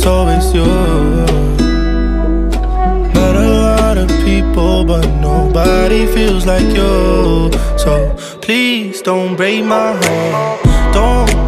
always you. Met a lot of people, but nobody feels like you. So please don't break my heart, don't